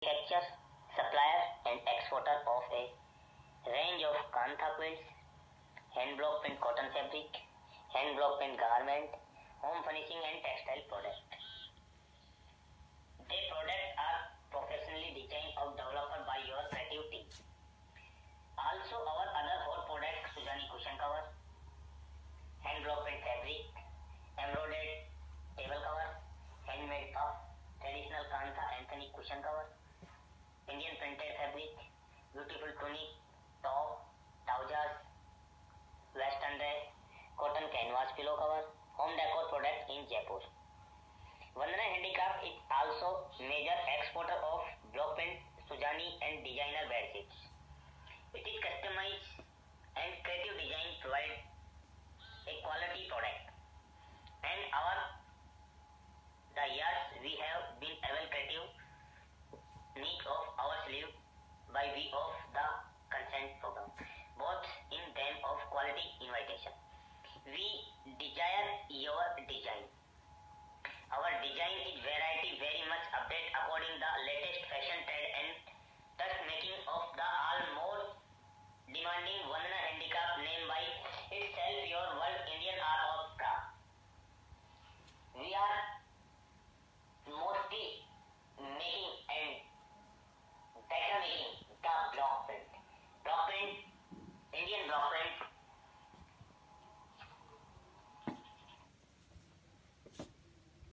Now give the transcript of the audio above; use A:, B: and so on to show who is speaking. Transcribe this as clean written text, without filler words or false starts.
A: manufacturer, supplier and exporter of a range of kantha quilts, hand block print cotton fabric, hand block print garment, home furnishing and textile products. The products are professionally designed or developed by your creative team. Also our other hot products, Sujani cushion cover, hand block print fabric, embroidered table cover, handmade puff, traditional kantha Anthony cushion cover, Indian printed fabric, beautiful tunic, top, trousers, western dress, cotton canvas pillow cover, home decor product in Jaipur. Vandana Handicraft is also major exporter of block print, Sujani and designer bedsheets. It is customized and creative design provide a quality product. And the years we have been ever creative need of our sleeve by way of the consent program, both in terms of quality invitation. We desire your